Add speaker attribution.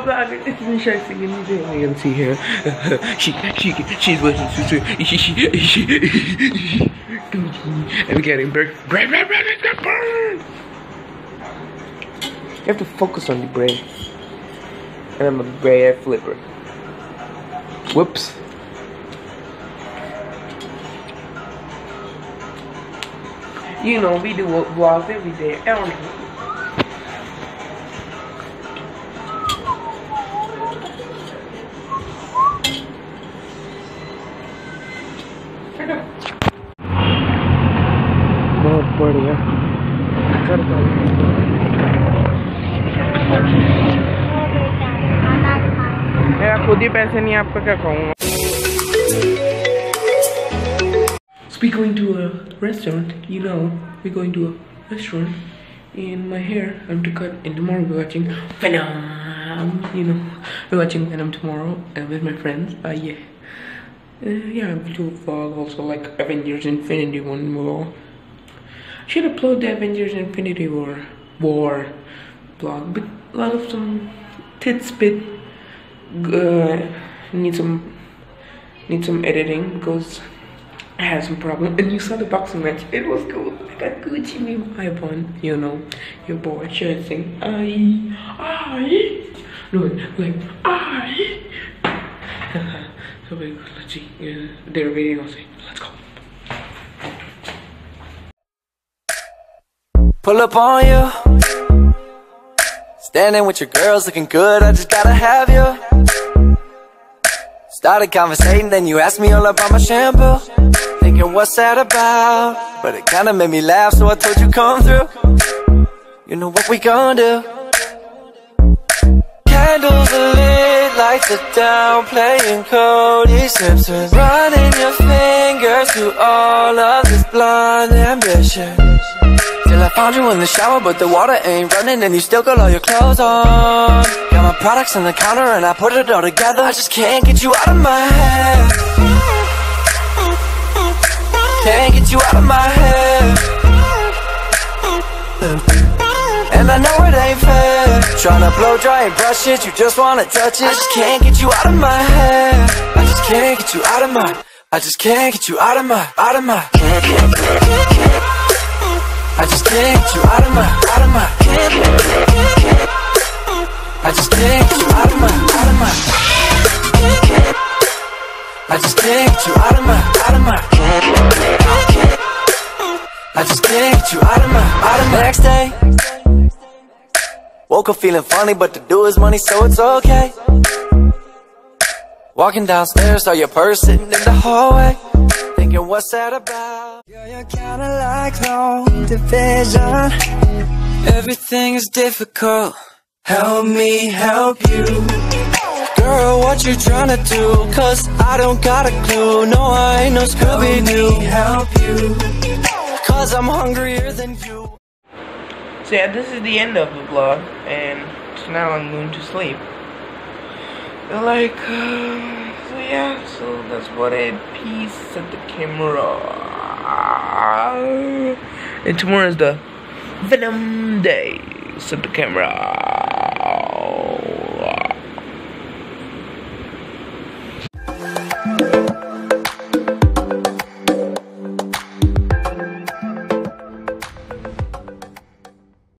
Speaker 1: vlog. It's me, Shasty. You can see her. She's listening to I'm getting burnt. You have to focus on the brain. And I'm a brain flipper. Whoops. You know, we do vlogs every day. I don't know. बहुत बढ़िया करता हूँ मेरा खुद ही पैसे नहीं आपको क्या कहूँगा So we're going to a restaurant, you know, we're going to a restaurant and my hair I have to cut and tomorrow we're watching Venom, you know, we're watching Venom tomorrow with my friends, yeah. Yeah, I'm going to vlog also like Avengers Infinity War more. Should upload the Avengers Infinity War vlog, but a lot of some tidbit need some editing because I had some problem. And you saw the boxing match; it was cool. I got Gucci meme hype on, you know, your boy should sing no like so let's see. They're waiting. I'll say, let's go.
Speaker 2: Pull up on you, standing with your girls looking good, I just gotta have you. Started conversating, then you asked me all about my shampoo. Thinking what's that about, but it kinda made me laugh, so I told you come through. You know what we gon' do. Candles are lit, lights are down, playing Cody Simpson. Running your fingers through all of this blonde ambition. Till I found you in the shower, but the water ain't running and you still got all your clothes on. Got my products on the counter and I put it all together. I just can't get you out of my head. Can't get you out of my head. And I know it ain't fair, tryna blow dry and brush it, you just wanna touch it. I just can't get you out of my head. I just can't get you out of my, I just can't get you out of my, I just can't get you out of my, I just can't get you out of my, I just can't get you out of my, I just can't get you out of my, Next day, woke up feeling funny, but to do is money, so it's okay. Walking downstairs, saw your purse sitting in the hallway. Thinking what's that about? Yeah, you're kinda like long division. Everything is difficult. Help me help you. Girl, what you tryna do? Cause I don't got a clue. No, I ain't no Scooby-Doo. Help you. Cause I'm hungrier than you.
Speaker 1: So yeah, this is the end of the vlog, and so now I'm going to sleep. Like, so yeah, so that's what it. Peace at the camera. And tomorrow is the Venom Day. Set the camera.